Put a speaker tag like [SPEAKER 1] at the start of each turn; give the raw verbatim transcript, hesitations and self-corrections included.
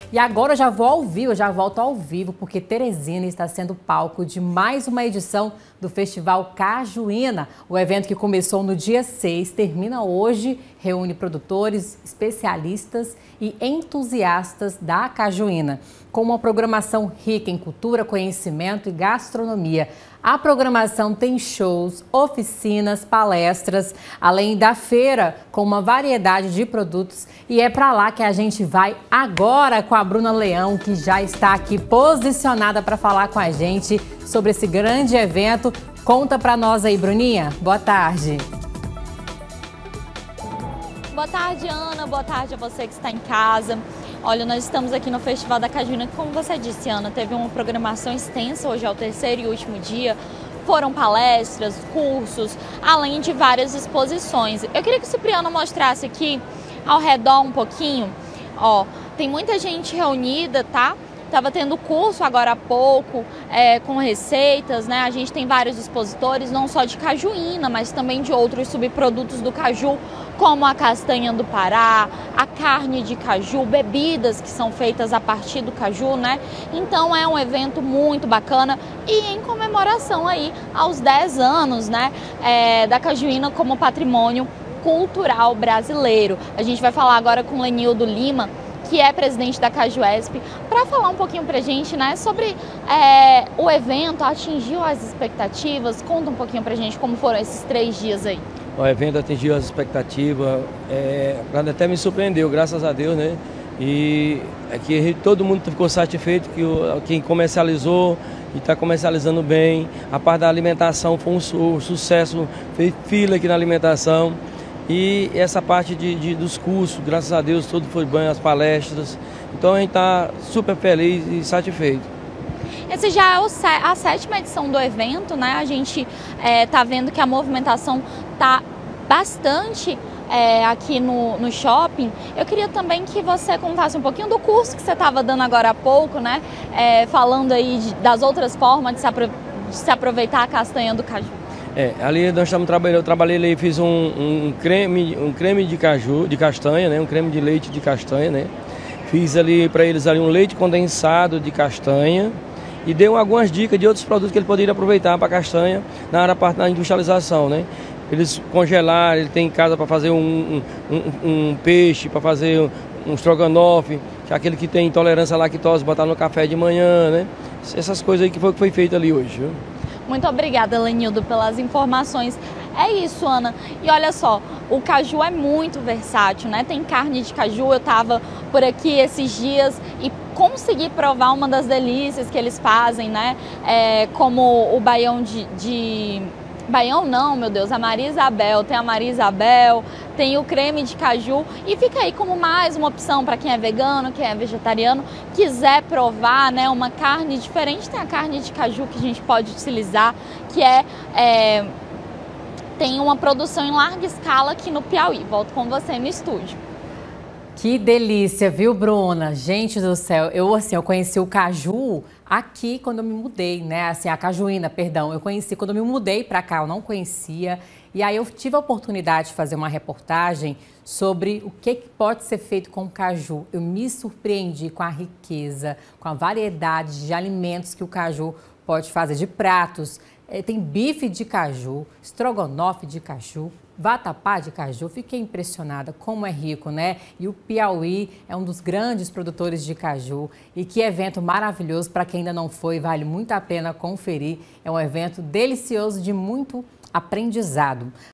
[SPEAKER 1] E agora eu já vou ao vivo, eu já volto ao vivo, porque Teresina está sendo palco de mais uma edição do Festival Cajuína. O evento que começou no dia seis, termina hoje, reúne produtores, especialistas e entusiastas da cajuína, com uma programação rica em cultura, conhecimento e gastronomia. A programação tem shows, oficinas, palestras, além da feira com uma variedade de produtos. E é para lá que a gente vai agora com a Bruna Leão, que já está aqui posicionada para falar com a gente sobre esse grande evento. Conta para nós aí, Bruninha. Boa tarde.
[SPEAKER 2] Boa tarde, Ana. Boa tarde a você que está em casa. Olha, nós estamos aqui no Festival da Cajuína, que, como você disse, Ana, teve uma programação extensa, hoje é o terceiro e último dia. Foram palestras, cursos, além de várias exposições. Eu queria que o Cipriano mostrasse aqui ao redor um pouquinho. Ó, tem muita gente reunida, tá? Estava tendo curso agora há pouco, é, com receitas, né? A gente tem vários expositores, não só de cajuína, mas também de outros subprodutos do caju, como a castanha do Pará, a carne de caju, bebidas que são feitas a partir do caju, né? Então é um evento muito bacana e em comemoração aí aos dez anos, né, é, da cajuína como patrimônio cultural brasileiro. A gente vai falar agora com Lenildo Lima, que é presidente da Cajuesp, para falar um pouquinho pra gente, né, sobre é, o evento, atingiu as expectativas. Conta um pouquinho pra gente como foram esses três dias aí.
[SPEAKER 3] O evento atingiu as expectativas, é, até me surpreendeu, graças a Deus, né? E é que todo mundo ficou satisfeito, que o, quem comercializou e está comercializando bem. A parte da alimentação foi um, su um sucesso, fez fila aqui na alimentação. E essa parte de, de, dos cursos, graças a Deus, tudo foi bem, as palestras. Então a gente está super feliz e satisfeito.
[SPEAKER 2] Esse já é o, a sétima edição do evento, né? A gente está é, vendo que a movimentação está bastante é, aqui no, no shopping. Eu queria também que você contasse um pouquinho do curso que você estava dando agora há pouco, né? É, falando aí de, das outras formas de se, apro de se aproveitar a castanha do caju.
[SPEAKER 3] É, ali nós estamos trabalhando, eu trabalhei ali, fiz um, um, creme, um creme de caju, de castanha, né? Um creme de leite de castanha, né? Fiz ali para eles ali um leite condensado de castanha e dei algumas dicas de outros produtos que eles poderiam aproveitar para castanha na área da industrialização, né? Eles congelaram, ele tem em casa para fazer um, um, um, um peixe, para fazer um, um estrogonofe, que é aquele que tem intolerância à lactose, botar no café de manhã, né? Essas coisas aí que foi que foi feito ali hoje, viu?
[SPEAKER 2] Muito obrigada, Lenildo, pelas informações. É isso, Ana. E olha só, o caju é muito versátil, né? Tem carne de caju, eu estava por aqui esses dias e consegui provar uma das delícias que eles fazem, né? É, como o baião de... de... Baião não, meu Deus, a Maria Isabel, tem a Maria Isabel, tem o creme de caju e fica aí como mais uma opção para quem é vegano, quem é vegetariano, quiser provar, né, uma carne diferente. Tem a carne de caju que a gente pode utilizar, que é, é tem uma produção em larga escala aqui no Piauí. Volto com você no estúdio.
[SPEAKER 1] Que delícia, viu, Bruna? Gente do céu, eu assim, eu conheci o caju aqui quando eu me mudei, né? Assim, a cajuína, perdão, eu conheci quando eu me mudei para cá, eu não conhecia. E aí eu tive a oportunidade de fazer uma reportagem sobre o que pode ser feito com o caju. Eu me surpreendi com a riqueza, com a variedade de alimentos que o caju pode fazer, de pratos. Tem bife de caju, estrogonofe de caju, vatapá de caju. Fiquei impressionada como é rico, né? E o Piauí é um dos grandes produtores de caju. E que evento maravilhoso, para quem ainda não foi, vale muito a pena conferir. É um evento delicioso, de muito aprendizado.